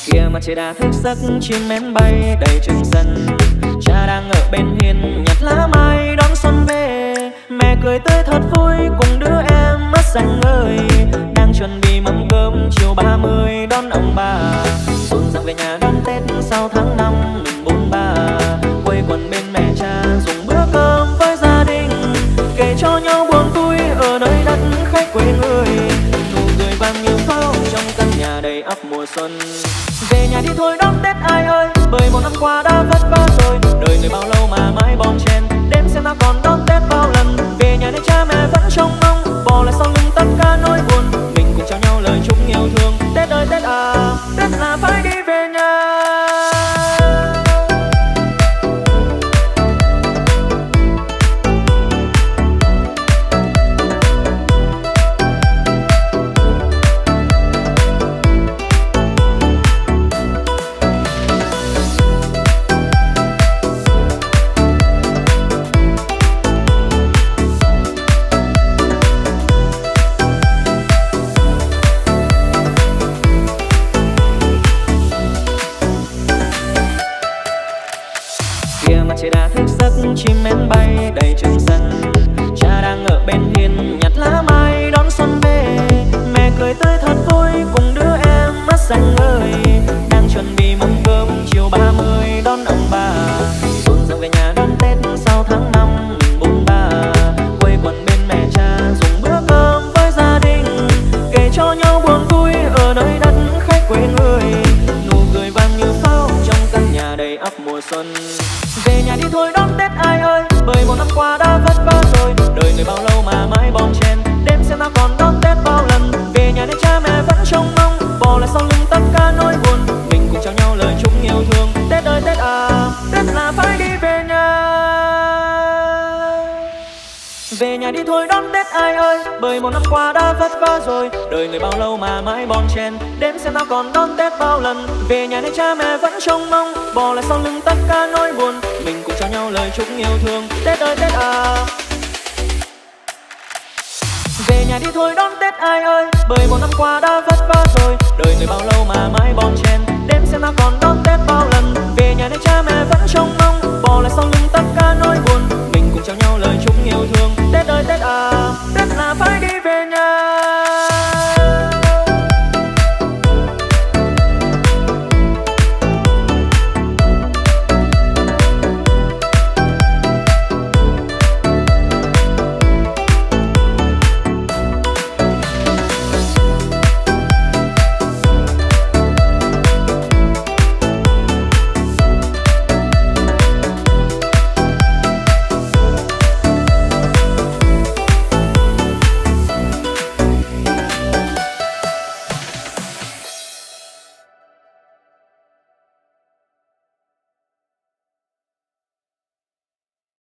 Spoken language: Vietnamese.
Kia mà trời đã thức giấc chim én bay đầy trường sân. Cha đang ở bên hiên nhặt lá mai đón xuân về. Mẹ cười tươi thật vui cùng đứa em mắt xanh ơi. Đang chuẩn bị mâm cơm chiều 30 đón ông bà. Rộn ràng về nhà đón Tết sau tháng 5 mùng 43. Quây quần bên mẹ cha dùng bữa cơm với gia đình. Kể cho nhau buồn vui ở nơi đất khách quê người. Nụ cười vang như pháo trong căn nhà đầy ắp mùa xuân. Về nhà đi thôi đón Tết ai ơi, bởi một năm qua đã vất vả rồi. Đời người bao lâu mà mãi bon chen, đêm xem ta còn đón Tết bao lần. Về nhà để cha mẹ vẫn trông mong, bỏ lại sau lưng tất cả nỗi buồn. Mình cùng trao nhau lời chúc yêu thương. Tết ơi Tết à, Tết là phải đi về nhà. Trời đã thức giấc chim én bay đầy trường sân. Cha đang ở bên hiên nhặt lá mai đón xuân về. Mẹ cười tươi thật vui cùng đứa em mắt xanh ơi. Đang chuẩn bị mâm cơm chiều 30 đón ông bà. Rộn ràng về nhà đón Tết sau tháng 5 mùng 43. Quây quần bên mẹ cha dùng bữa cơm với gia đình. Kể cho nhau buồn vui ở nơi đất khách quê người. Nụ cười vang như pháo trong căn nhà đầy ắp mùa xuân. Về nhà đi thôi đón Tết ai ơi, bởi một năm qua đã vất vả rồi. Đời người bao lâu mà mãi bon chen, đêm xem ta còn đón Tết bao lần. Về nhà để cha mẹ vẫn trông mong, bỏ lại sau lưng tất cả nỗi buồn. Mình cùng trao nhau lời chúc yêu thương. Tết ơi Tết à, Tết là phải đi về nhà. Về nhà đi thôi đón Tết ai ơi, bởi một năm qua đã vất vả rồi. Đời người bao lâu mà mãi bon chen, đêm xem ta còn đón Tết bao lần. Về nhà để cha mẹ vẫn trông mong, bỏ lại sau lưng tất cả nỗi buồn. Mình cùng trao nhau lời chúc yêu thương. Tết ơi Tết à. Về nhà đi thôi đón Tết ai ơi, bởi một năm qua đã vất vả rồi. Đời người bao lâu mà mãi bon chen.